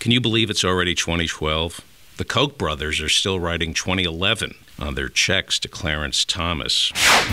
Can you believe it's already 2012? The Koch brothers are still writing 2011 on their checks to Clarence Thomas.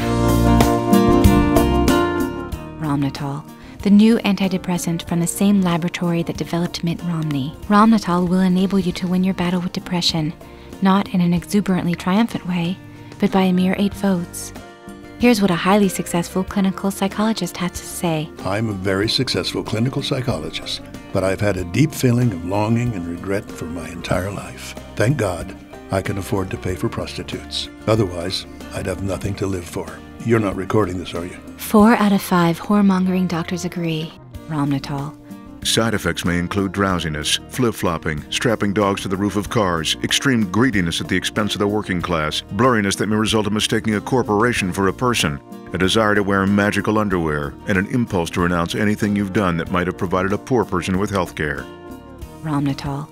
Romnitol, the new antidepressant from the same laboratory that developed Mitt Romney. Romnitol will enable you to win your battle with depression, not in an exuberantly triumphant way, but by a mere 8 votes. Here's what a highly successful clinical psychologist has to say. I'm a very successful clinical psychologist, but I've had a deep feeling of longing and regret for my entire life. Thank God I can afford to pay for prostitutes. Otherwise, I'd have nothing to live for. You're not recording this, are you? 4 out of 5 whoremongering doctors agree. Romnitol. Side effects may include drowsiness, flip-flopping, strapping dogs to the roof of cars, extreme greediness at the expense of the working class, blurriness that may result in mistaking a corporation for a person, a desire to wear magical underwear, and an impulse to renounce anything you've done that might have provided a poor person with health care. Romnitol.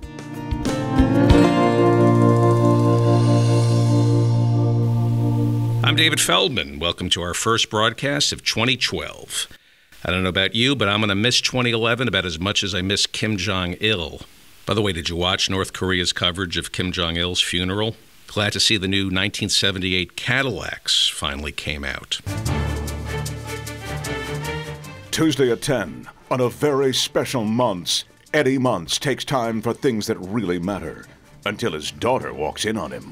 I'm David Feldman. Welcome to our first broadcast of 2012. I don't know about you, but I'm going to miss 2011 about as much as I miss Kim Jong-il. By the way, did you watch North Korea's coverage of Kim Jong-il's funeral? Glad to see the new 1978 Cadillacs finally came out. Tuesday at 10, on a very special Muntz, Eddie Muntz takes time for things that really matter, until his daughter walks in on him.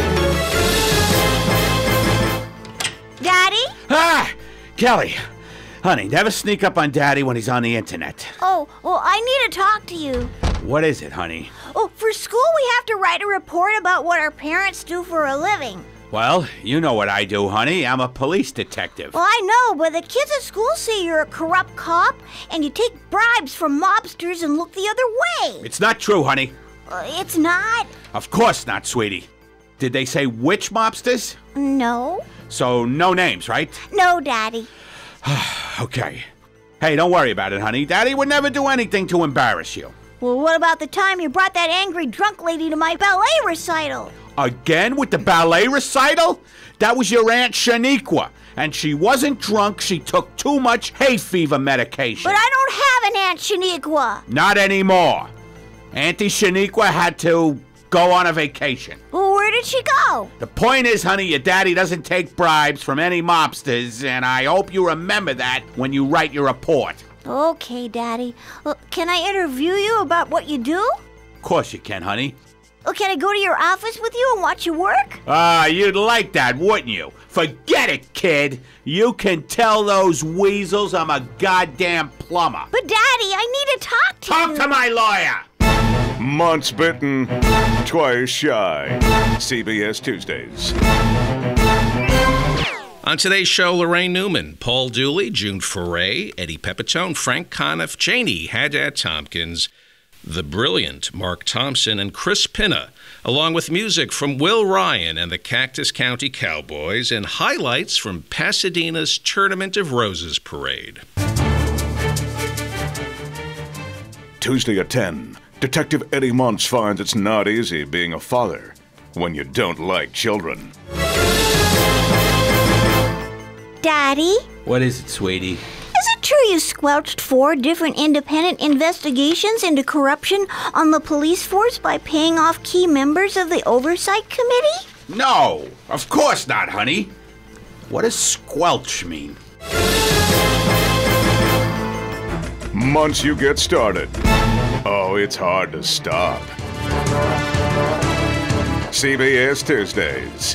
Daddy? Ah! Kelly! Honey, never sneak up on Daddy when he's on the internet. Oh, well, I need to talk to you. What is it, honey? Oh, for school we have to write a report about what our parents do for a living. Well, you know what I do, honey. I'm a police detective. Well, I know, but the kids at school say you're a corrupt cop and you take bribes from mobsters and look the other way. It's not true, honey. It's not? Of course not, sweetie. Did they say which mobsters? No. So no names, right? No, Daddy. Okay. Hey, don't worry about it, honey. Daddy would never do anything to embarrass you. Well, what about the time you brought that angry drunk lady to my ballet recital? Again with the ballet recital? That was your Aunt Shaniqua. And she wasn't drunk, she took too much hay fever medication. But I don't have an Aunt Shaniqua. Not anymore. Auntie Shaniqua had to go on a vacation. Well, where did she go? The point is, honey, your daddy doesn't take bribes from any mobsters, and I hope you remember that when you write your report. Okay, Daddy. Well, can I interview you about what you do? Of course you can, honey. Well, can I go to your office with you and watch you work? You'd like that, wouldn't you? Forget it, kid. You can tell those weasels I'm a goddamn plumber. But, Daddy, I need to talk to you. Talk to my lawyer! Months bitten, twice shy. CBS Tuesdays. On today's show, Laraine Newman, Paul Dooley, June Foray, Eddie Pepitone, Frank Conniff, Janie, Haddad Tompkins, the brilliant Mark Thompson, and Chris Pina, along with music from Will Ryan and the Cactus County Cowboys, and highlights from Pasadena's Tournament of Roses parade. Tuesday at 10, Detective Eddie Muntz finds it's not easy being a father when you don't like children. Daddy? What is it, sweetie? Is it true you squelched 4 different independent investigations into corruption on the police force by paying off key members of the Oversight Committee? No, of course not, honey. What does squelch mean? Once you get started, oh, it's hard to stop. CBS Tuesdays.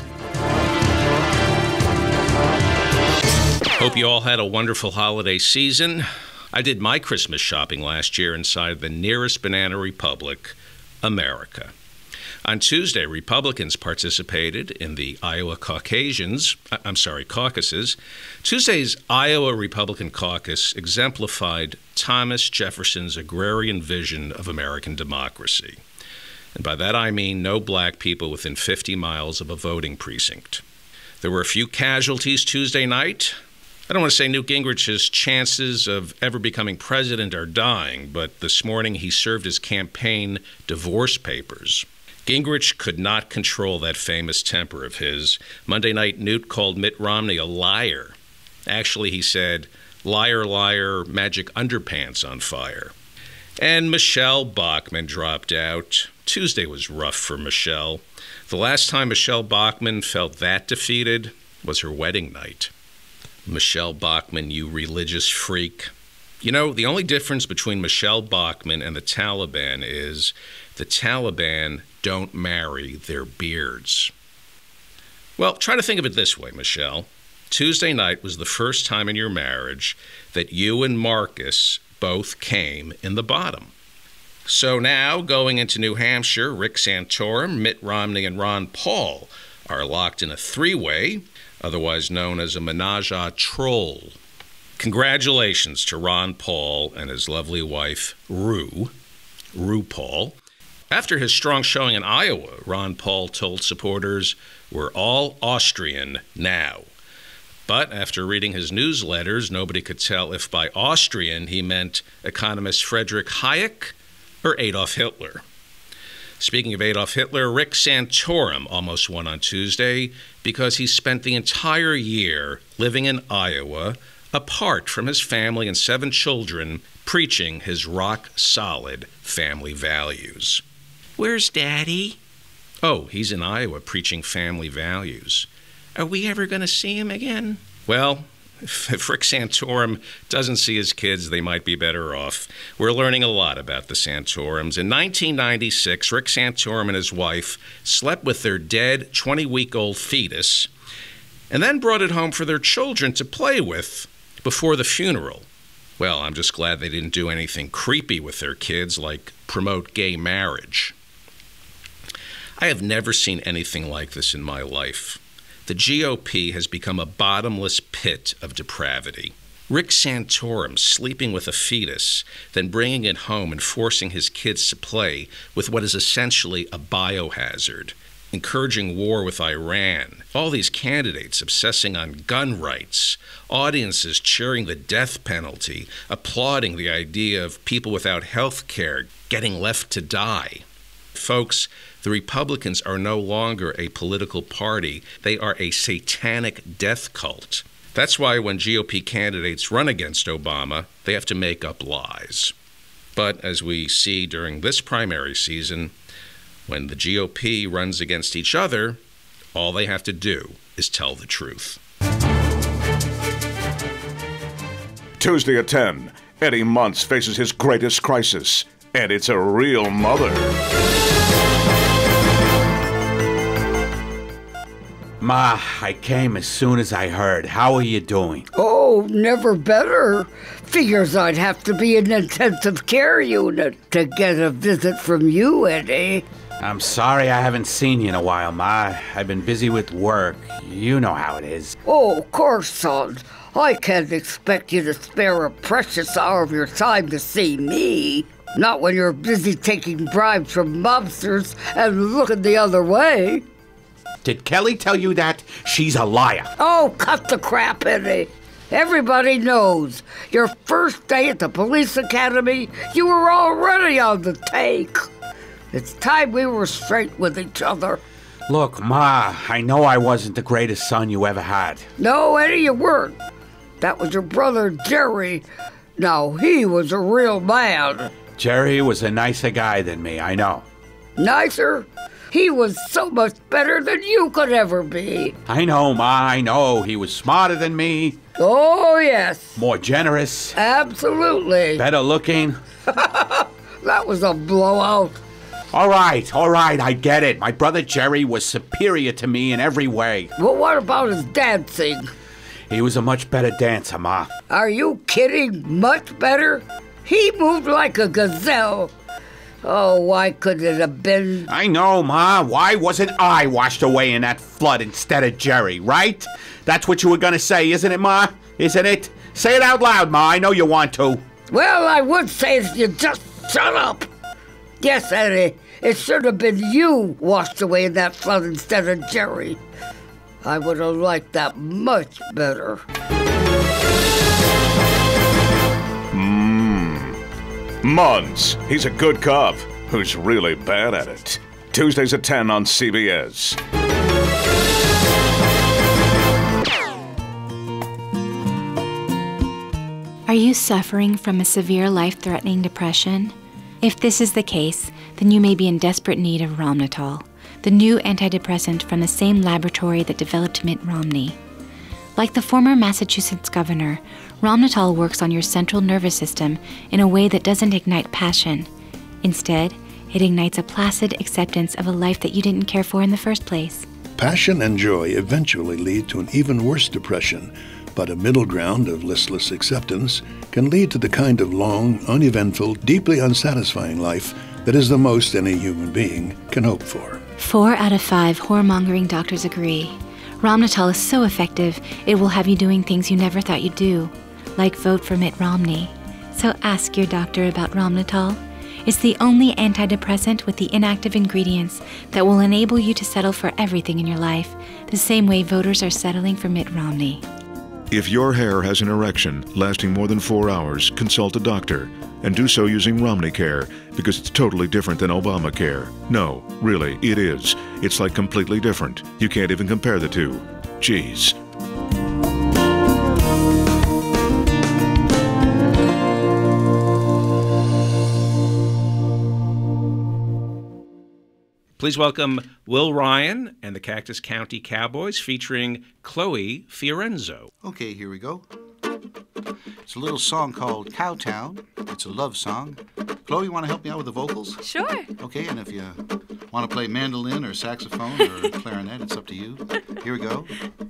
Hope you all had a wonderful holiday season. I did my Christmas shopping last year inside the nearest banana republic, America. On Tuesday, Republicans participated in the Iowa caucuses. Tuesday's Iowa Republican caucus exemplified Thomas Jefferson's agrarian vision of American democracy. And by that I mean no black people within 50 miles of a voting precinct. There were a few casualties Tuesday night. I don't want to say Newt Gingrich's chances of ever becoming president are dying, but this morning he served his campaign divorce papers. Gingrich could not control that famous temper of his. Monday night, Newt called Mitt Romney a liar. Actually, he said, liar, liar, magic underpants on fire. And Michelle Bachmann dropped out. Tuesday was rough for Michelle. The last time Michelle Bachmann felt that defeated was her wedding night. Michelle Bachmann, you religious freak. You know, the only difference between Michelle Bachmann and the Taliban is the Taliban don't marry their beards. Well, try to think of it this way, Michelle. Tuesday night was the first time in your marriage that you and Marcus both came in the bottom. So now, going into New Hampshire, Rick Santorum, Mitt Romney, and Ron Paul are locked in a three-way, otherwise known as a menage a trois. Congratulations to Ron Paul and his lovely wife, Rue Paul. After his strong showing in Iowa, Ron Paul told supporters, "We're all Austrian now." But after reading his newsletters, nobody could tell if by Austrian he meant economist Friedrich Hayek or Adolf Hitler. Speaking of Adolf Hitler, Rick Santorum almost won on Tuesday because he spent the entire year living in Iowa apart from his family and 7 children, preaching his rock-solid family values. Where's Daddy? Oh, he's in Iowa preaching family values. Are we ever going to see him again? Well, if Rick Santorum doesn't see his kids, they might be better off. We're learning a lot about the Santorums. In 1996, Rick Santorum and his wife slept with their dead 20-week-old fetus and then brought it home for their children to play with before the funeral. Well, I'm just glad they didn't do anything creepy with their kids, like promote gay marriage. I have never seen anything like this in my life. The GOP has become a bottomless pit of depravity. Rick Santorum sleeping with a fetus, then bringing it home and forcing his kids to play with what is essentially a biohazard, encouraging war with Iran, all these candidates obsessing on gun rights, audiences cheering the death penalty, applauding the idea of people without health care getting left to die. Folks, the Republicans are no longer a political party. They are a satanic death cult. That's why when GOP candidates run against Obama, they have to make up lies. But as we see during this primary season, when the GOP runs against each other, all they have to do is tell the truth. Tuesday at 10, Eddie Muntz faces his greatest crisis, and it's a real mother. Ma, I came as soon as I heard. How are you doing? Oh, never better. Figures I'd have to be in an intensive care unit to get a visit from you, Eddie. I'm sorry I haven't seen you in a while, Ma. I've been busy with work. You know how it is. Oh, of course, son. I can't expect you to spare a precious hour of your time to see me. Not when you're busy taking bribes from mobsters and looking the other way. Did Kelly tell you that? She's a liar. Oh, cut the crap, Eddie. Everybody knows. Your first day at the police academy, you were already on the take. It's time we were straight with each other. Look, Ma, I know I wasn't the greatest son you ever had. No, Eddie, you weren't. That was your brother, Jerry. Now, he was a real man. Jerry was a nicer guy than me, I know. Nicer? He was so much better than you could ever be. I know, Ma, I know. He was smarter than me. Oh, yes. More generous. Absolutely. Better looking. That was a blowout. All right, I get it. My brother Jerry was superior to me in every way. Well, what about his dancing? He was a much better dancer, Ma. Are you kidding? Much better? He moved like a gazelle. Oh, why couldn't it have been... I know, Ma. Why wasn't I washed away in that flood instead of Jerry, right? That's what you were gonna say, isn't it, Ma? Isn't it? Say it out loud, Ma. I know you want to. Well, I would say if you just shut up. Yes, Eddie, it should have been you washed away in that flood instead of Jerry. I would have liked that much better. Muntz, he's a good cop who's really bad at it. Tuesdays at 10 on CBS. Are you suffering from a severe life-threatening depression? If this is the case, then you may be in desperate need of Romnitol, the new antidepressant from the same laboratory that developed Mitt Romney. Like the former Massachusetts governor, Romnitol works on your central nervous system in a way that doesn't ignite passion. Instead, it ignites a placid acceptance of a life that you didn't care for in the first place. Passion and joy eventually lead to an even worse depression, but a middle ground of listless acceptance can lead to the kind of long, uneventful, deeply unsatisfying life that is the most any human being can hope for. 4 out of 5 whoremongering doctors agree. Romnitol is so effective, it will have you doing things you never thought you'd do, like vote for Mitt Romney. So ask your doctor about Romnitol. It's the only antidepressant with the inactive ingredients that will enable you to settle for everything in your life, the same way voters are settling for Mitt Romney. If your hair has an erection lasting more than 4 hours, consult a doctor, and do so using Romneycare, because it's totally different than Obamacare. No, really, it is. It's like completely different. You can't even compare the two. Jeez. Please welcome Will Ryan and the Cactus County Cowboys featuring Chloe Fiorenzo. Okay, here we go. It's a little song called Cowtown. It's a love song. Chloe, you want to help me out with the vocals? Sure. Okay, and if you want to play mandolin or saxophone or clarinet, it's up to you. Here we go.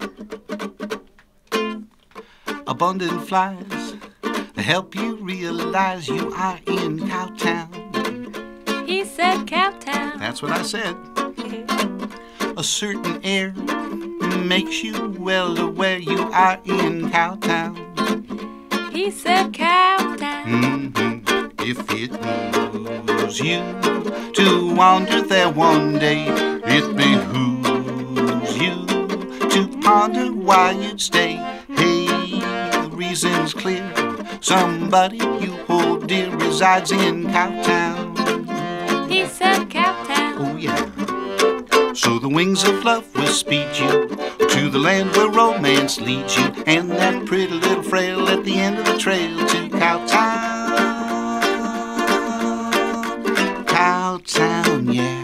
Abundant flies help you realize you are in Cowtown. He said Cowtown. That's what I said. A certain air makes you well aware you are in Cowtown. He said Cowtown. If it moves you to wander there one day, it behooves you to ponder why you'd stay. Hey, the reason's clear. Somebody you hold dear resides in Cowtown. He said Cowtown. Oh yeah. So the wings of love will speed you to the land where romance leads you, and that pretty little frail at the end of the trail to Cowtown. Cowtown, yeah.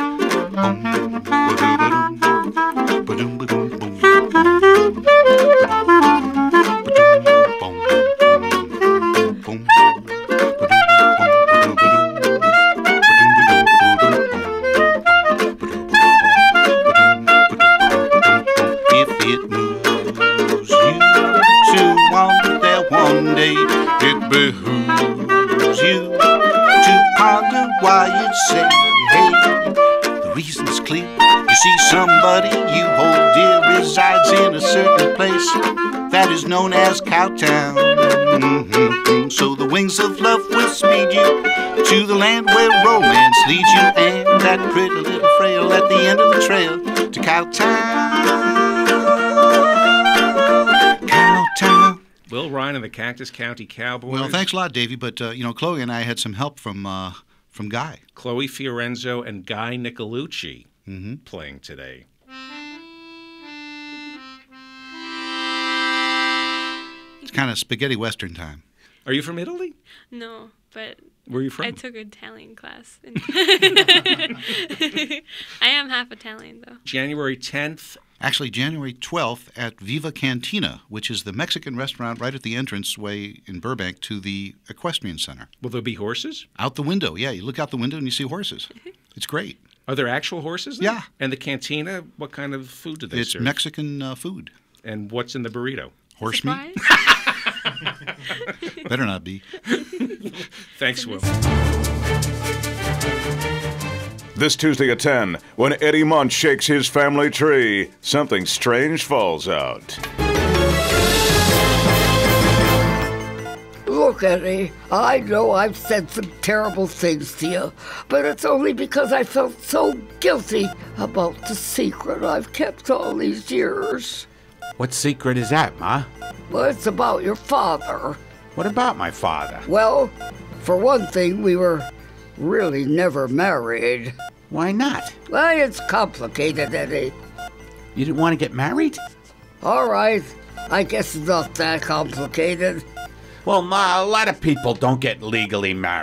It behooves you to ponder why you'd say, hey, the reason's clear. You see, somebody you hold dear resides in a certain place that is known as Cowtown. So the wings of love will speed you to the land where romance leads you, and that pretty little frail at the end of the trail to Cowtown. Cowtown. Will Ryan and the Cactus County Cowboys. Well, thanks a lot, Davey. But, Chloe and I had some help from Guy. Chloe Fiorenzo and Guy Nicolucci playing today. It's kind of spaghetti western time. Are you from Italy? No, but where are you from? I took an Italian class. I am half Italian, though. January 10th. Actually, January 12th at Viva Cantina, which is the Mexican restaurant right at the entranceway in Burbank to the Equestrian Center. Will there be horses? Out the window, yeah. You look out the window and you see horses. It's great. Are there actual horses there? Yeah. And the cantina, what kind of food do they serve? It's Mexican food. And what's in the burrito? Horse meat? Better not be. Thanks, Will. This Tuesday at 10, when Eddie Muntz shakes his family tree, something strange falls out. Look, Eddie, I know I've said some terrible things to you, but it's only because I felt so guilty about the secret I've kept all these years. What secret is that, Ma? Well, it's about your father. What about my father? Well, for one thing, we were really never married. Why not? Well, it's complicated, Eddie. You didn't want to get married? All right. I guess it's not that complicated. Well, Ma, a lot of people don't get legally married.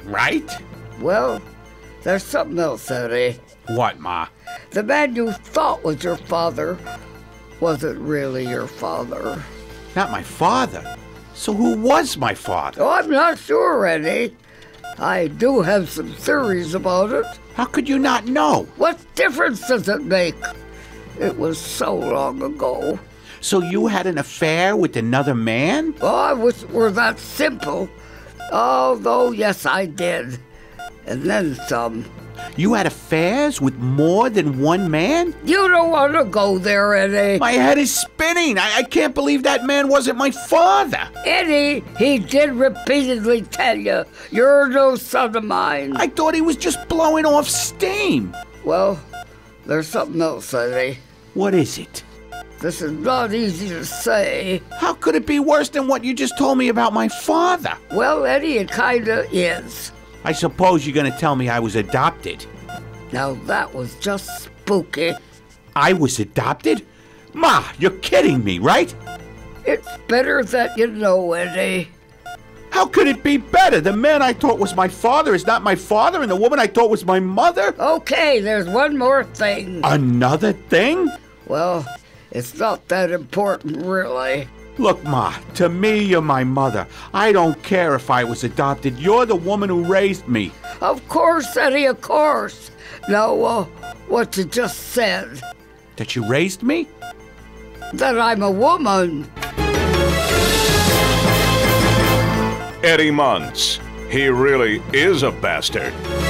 right? Well, there's something else, Eddie. What, Ma? The man you thought was your father wasn't really your father. Not my father. So who was my father? Oh, I'm not sure, Eddie. I do have some theories about it. How could you not know? What difference does it make? It was so long ago. So you had an affair with another man? Oh, I wish it were that simple. Although, yes, I did. And then some. You had affairs with more than one man? You don't want to go there, Eddie. My head is spinning. I can't believe that man wasn't my father. Eddie, he did repeatedly tell you, you're no son of mine. I thought he was just blowing off steam. Well, there's something else, Eddie. What is it? This is not easy to say. How could it be worse than what you just told me about my father? Well, Eddie, it kinda is. I suppose you're going to tell me I was adopted. Now that was just spooky. I was adopted? Ma, you're kidding me, right? It's better that you know, Eddie. How could it be better? The man I thought was my father is not my father, and the woman I thought was my mother? Okay, there's one more thing. Another thing? Well, it's not that important, really. Look, Ma, to me, you're my mother. I don't care if I was adopted. You're the woman who raised me. Of course, Eddie, of course. Now, what you just said. That you raised me? That I'm a woman. Eddie Muntz. He really is a bastard.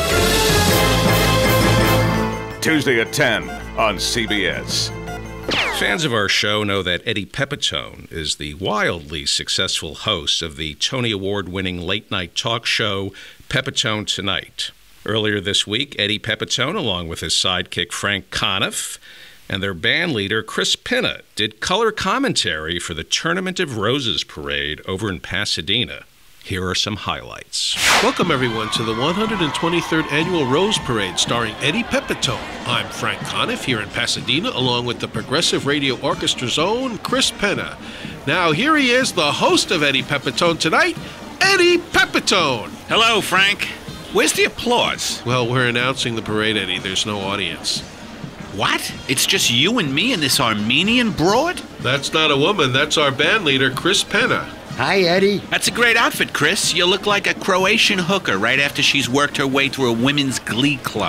Tuesday at 10 on CBS. Fans of our show know that Eddie Pepitone is the wildly successful host of the Tony Award-winning late-night talk show Pepitone Tonight. Earlier this week, Eddie Pepitone, along with his sidekick Frank Conniff, and their band leader Chris Pina, did color commentary for the Tournament of Roses parade over in Pasadena. Here are some highlights. Welcome, everyone, to the 123rd Annual Rose Parade starring Eddie Pepitone. I'm Frank Conniff here in Pasadena, along with the Progressive Radio Orchestra's own Chris Pina. Now, here he is, the host of Eddie Pepitone Tonight, Eddie Pepitone. Hello, Frank. Where's the applause? Well, we're announcing the parade, Eddie. There's no audience. What? It's just you and me and this Armenian broad? That's not a woman. That's our band leader, Chris Pina. Hi, Eddie. That's a great outfit, Chris. You look like a Croatian hooker right after she's worked her way through a women's glee club.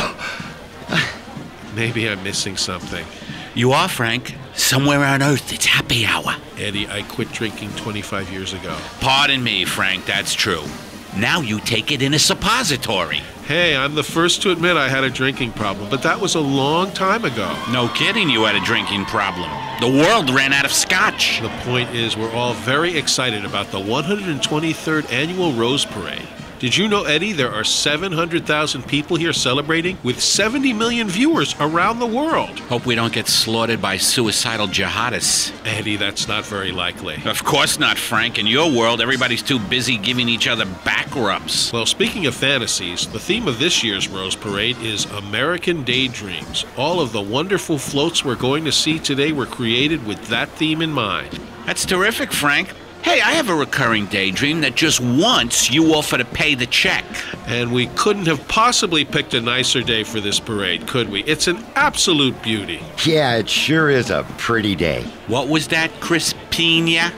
Maybe I'm missing something. You are, Frank. Somewhere on Earth, it's happy hour. Eddie, I quit drinking 25 years ago. Pardon me, Frank, that's true. Now you take it in a suppository. Hey, I'm the first to admit I had a drinking problem, but that was a long time ago. No kidding, you had a drinking problem. The world ran out of scotch. The point is, we're all very excited about the 123rd Annual Rose Parade. Did you know, Eddie, there are 700,000 people here celebrating with 70 million viewers around the world? Hope we don't get slaughtered by suicidal jihadists. Eddie, that's not very likely. Of course not, Frank. In your world, everybody's too busy giving each other back rubs. Well, speaking of fantasies, the theme of this year's Rose Parade is American Daydreams. All of the wonderful floats we're going to see today were created with that theme in mind. That's terrific, Frank. Hey, I have a recurring daydream that just once you offer to pay the check. And we couldn't have possibly picked a nicer day for this parade, could we? It's an absolute beauty. Yeah, it sure is a pretty day. What was that, Chris Pina?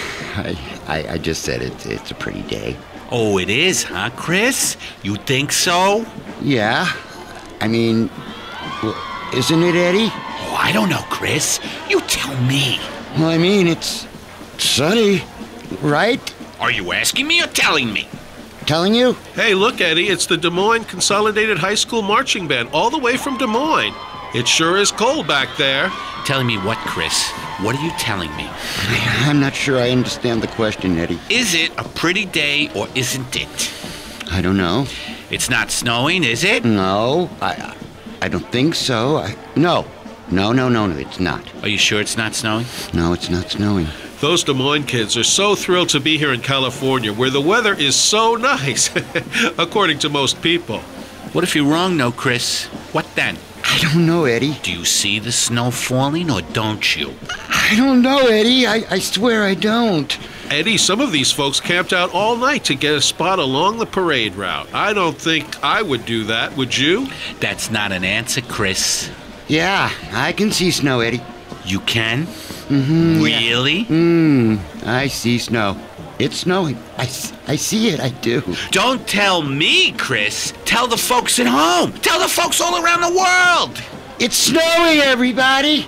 I just said it's a pretty day. Oh, it is, huh, Chris? You think so? Yeah. I mean, isn't it, Eddie? Oh, I don't know, Chris. You tell me. Well, I mean, it's sunny, right? Are you asking me or telling me? Telling you? Hey, look, Eddie, it's the Des Moines Consolidated High School Marching Band, all the way from Des Moines. It sure is cold back there. Telling me what, Chris? What are you telling me? I'm not sure I understand the question, Eddie. Is it a pretty day or isn't it? I don't know. It's not snowing, is it? No, I don't think so. No, it's not. Are you sure it's not snowing? No, it's not snowing. Those Des Moines kids are so thrilled to be here in California, where the weather is so nice, according to most people. What if you're wrong, though, Chris? What then? I don't know, Eddie. Do you see the snow falling, or don't you? I don't know, Eddie. I swear I don't. Eddie, some of these folks camped out all night to get a spot along the parade route. I don't think I would do that, would you? That's not an answer, Chris. Yeah, I can see snow, Eddie. You can? Mm-hmm. Really? I see snow. It's snowing. I see it, I do. Don't tell me, Chris. Tell the folks at home. Tell the folks all around the world. It's snowing, everybody.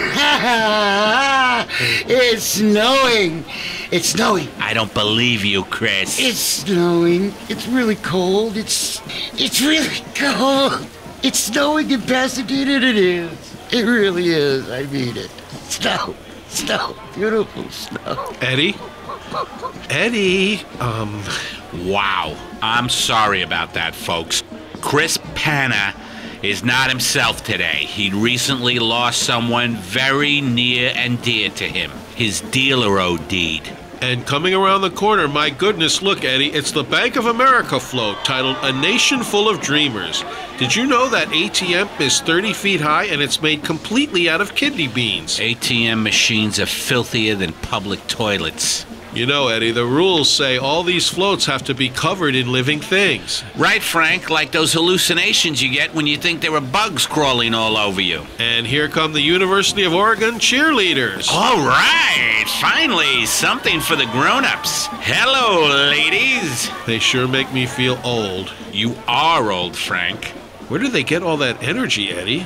It's snowing. It's snowing. I don't believe you, Chris. It's snowing. It's really cold. It's really cold. It's snowing in Pasadena, it is. It really is. I mean it. Snow. Snow. Beautiful snow. Eddie? Eddie, Wow. I'm sorry about that, folks. Chris Pina is not himself today. He recently lost someone very near and dear to him. His dealer OD'd. And coming around the corner, my goodness, look, Eddie, it's the Bank of America float titled A Nation Full of Dreamers. Did you know that ATM is 30 feet high and it's made completely out of kidney beans? ATM machines are filthier than public toilets. You know, Eddie, the rules say all these floats have to be covered in living things. Right, Frank, like those hallucinations you get when you think there are bugs crawling all over you. And here come the University of Oregon cheerleaders. All right, finally, something for the grown-ups. Hello, ladies. They sure make me feel old. You are old, Frank. Where do they get all that energy, Eddie?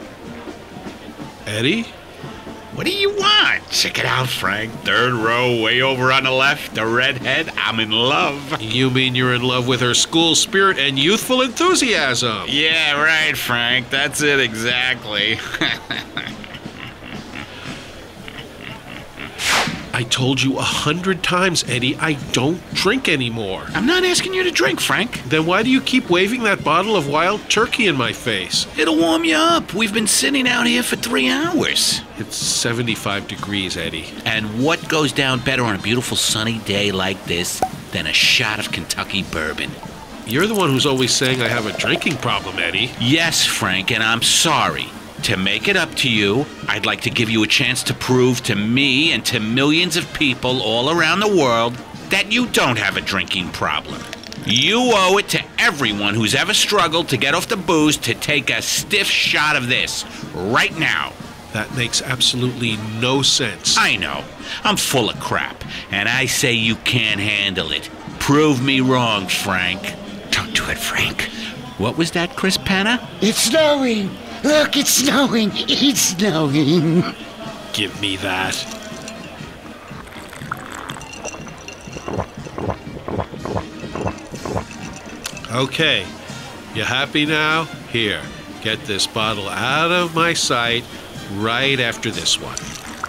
Eddie? What do you want? Check it out, Frank. Third row, way over on the left, the redhead. I'm in love. You mean you're in love with her school spirit and youthful enthusiasm? Yeah, right, Frank. That's it exactly. I told you 100 times, Eddie, I don't drink anymore. I'm not asking you to drink, Frank. Then why do you keep waving that bottle of wild turkey in my face? It'll warm you up. We've been sitting out here for 3 hours. It's 75 degrees, Eddie. And what goes down better on a beautiful sunny day like this than a shot of Kentucky bourbon? You're the one who's always saying I have a drinking problem, Eddie. Yes, Frank, and I'm sorry. To make it up to you, I'd like to give you a chance to prove to me and to millions of people all around the world that you don't have a drinking problem. You owe it to everyone who's ever struggled to get off the booze to take a stiff shot of this right now. That makes absolutely no sense. I know. I'm full of crap, and I say you can't handle it. Prove me wrong, Frank. Don't do it, Frank. What was that, Chris Pina? It's snowing. Look, it's snowing. It's snowing. Give me that. Okay. You happy now? Here. Get this bottle out of my sight right after this one.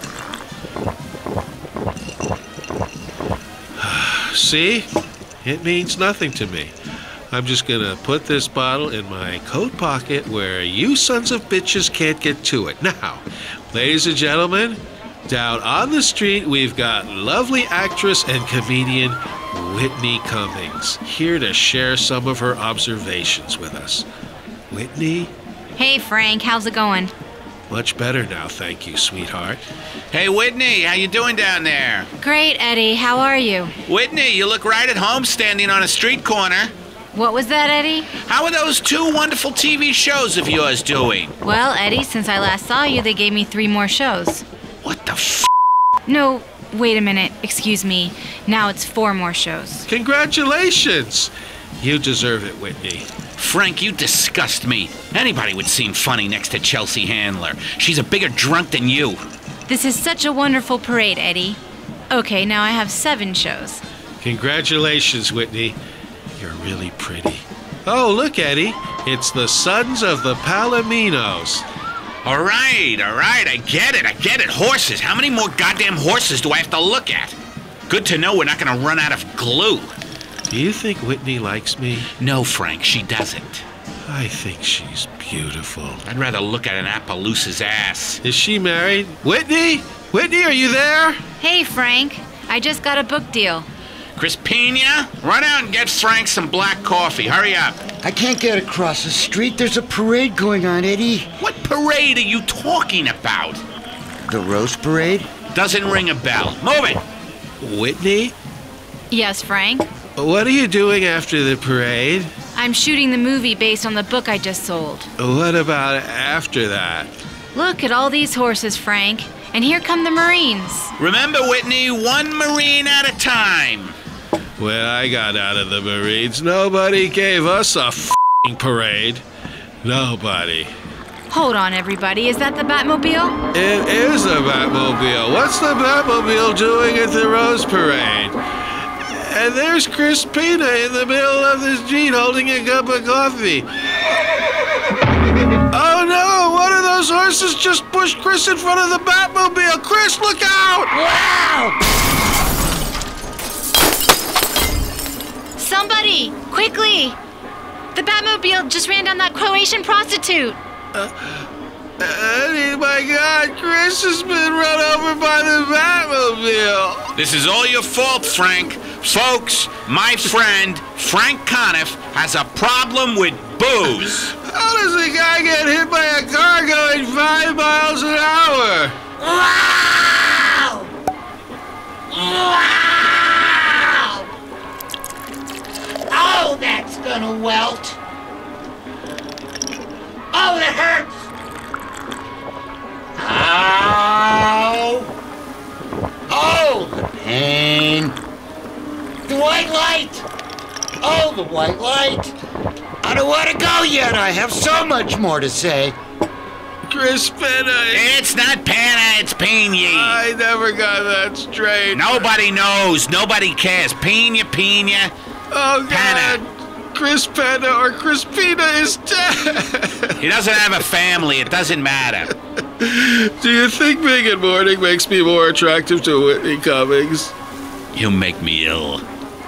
See? It means nothing to me. I'm just gonna put this bottle in my coat pocket where you sons of bitches can't get to it. Now, ladies and gentlemen, down on the street we've got lovely actress and comedian Whitney Cummings, here to share some of her observations with us. Whitney? Hey, Frank, how's it going? Much better now, thank you, sweetheart. Hey, Whitney, how you doing down there? Great, Eddie. How are you? Whitney, you look right at home standing on a street corner. What was that, Eddie? How are those 2 wonderful TV shows of yours doing? Well, Eddie, since I last saw you, they gave me 3 more shows. What the f***? No, wait a minute. Excuse me. Now it's 4 more shows. Congratulations! You deserve it, Whitney. Frank, you disgust me. Anybody would seem funny next to Chelsea Handler. She's a bigger drunk than you. This is such a wonderful parade, Eddie. Okay, now I have 7 shows. Congratulations, Whitney. You're really pretty. Oh, look, Eddie. It's the Sons of the Palominos. All right. I get it. Horses. How many more goddamn horses do I have to look at? Good to know we're not going to run out of glue. Do you think Whitney likes me? No, Frank, she doesn't. I think she's beautiful. I'd rather look at an Appaloosa's ass. Is she married? Whitney? Whitney, are you there? Hey, Frank. I just got a book deal. Chris Pina, run out and get Frank some black coffee. Hurry up. I can't get across the street. There's a parade going on, Eddie. What parade are you talking about? The Rose Parade? Doesn't ring a bell. Move it. Whitney? Yes, Frank? What are you doing after the parade? I'm shooting the movie based on the book I just sold. What about after that? Look at all these horses, Frank. And here come the Marines. Remember, Whitney, one Marine at a time. When I got out of the Marines, nobody gave us a f***ing parade. Nobody. Hold on, everybody. Is that the Batmobile? It is a Batmobile. What's the Batmobile doing at the Rose Parade? And there's Chris Pina in the middle of this Jeep holding a cup of coffee. Oh no! One of those horses just pushed Chris in front of the Batmobile! Chris, look out! Wow! Somebody! Quickly! The Batmobile just ran down that Croatian prostitute! Eddie, my God, Chris has been run over by the Batmobile! This is all your fault, Frank. Folks, my friend, Frank Conniff, has a problem with booze. How does a guy get hit by a car going 5 miles an hour? Wow! Wow! Oh, that's gonna welt. Oh, that hurts. Ow! Oh, the pain. The white light! Oh, the white light! I don't want to go yet. I have so much more to say. Chris Pina. It's not Pina, it's Pina. I never got that straight. Nobody knows. Nobody cares. Pina. Oh, God. Pina. Chris Pina or Chris Pina is dead. He doesn't have a family. It doesn't matter. Do you think Big in Morning makes me more attractive to Whitney Cummings? You make me ill.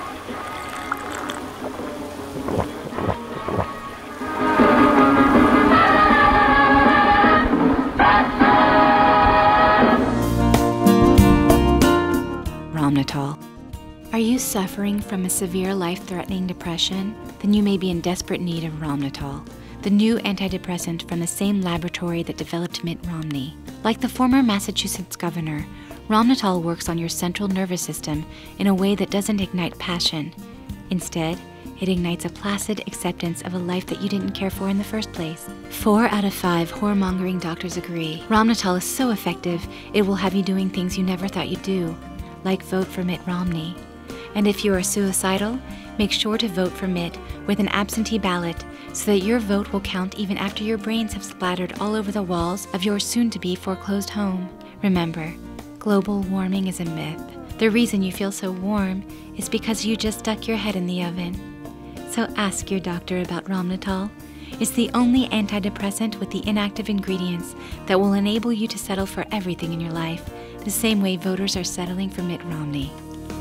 Romnitol. Are you suffering from a severe life-threatening depression? Then you may be in desperate need of Romnitol, the new antidepressant from the same laboratory that developed Mitt Romney. Like the former Massachusetts governor, Romnitol works on your central nervous system in a way that doesn't ignite passion. Instead, it ignites a placid acceptance of a life that you didn't care for in the first place. 4 out of 5 whoremongering doctors agree. Romnitol is so effective, it will have you doing things you never thought you'd do, like vote for Mitt Romney. And if you are suicidal, make sure to vote for Mitt with an absentee ballot so that your vote will count even after your brains have splattered all over the walls of your soon-to-be foreclosed home. Remember, global warming is a myth. The reason you feel so warm is because you just stuck your head in the oven. So ask your doctor about Romnitol. It's the only antidepressant with the inactive ingredients that will enable you to settle for everything in your life, the same way voters are settling for Mitt Romney.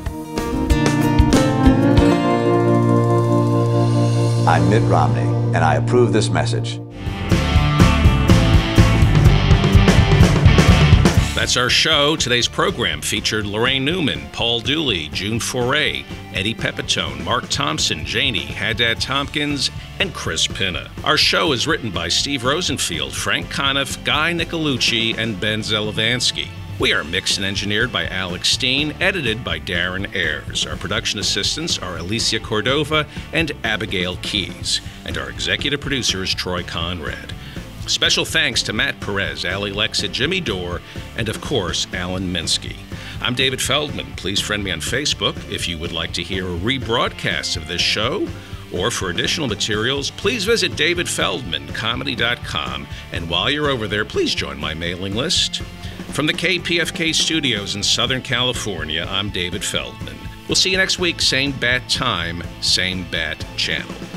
I'm Mitt Romney, and I approve this message. That's our show. Today's program featured Laraine Newman, Paul Dooley, June Foray, Eddie Pepitone, Mark Thompson, Janie, Haddad Tompkins, and Chris Pina. Our show is written by Steve Rosenfield, Frank Conniff, Guy Nicolucci, and Ben Zelevansky. We are mixed and engineered by Alex Steen, edited by Darren Ayres. Our production assistants are Alicia Cordova and Abigail Keys, and our executive producer is Troy Conrad. Special thanks to Matt Perez, Ali Lexa, Jimmy Dorr, and of course, Alan Minsky. I'm David Feldman. Please friend me on Facebook if you would like to hear a rebroadcast of this show. Or for additional materials, please visit davidfeldmancomedy.com. And while you're over there, please join my mailing list. From the KPFK studios in Southern California, I'm David Feldman. We'll see you next week, same bat time, same bat channel.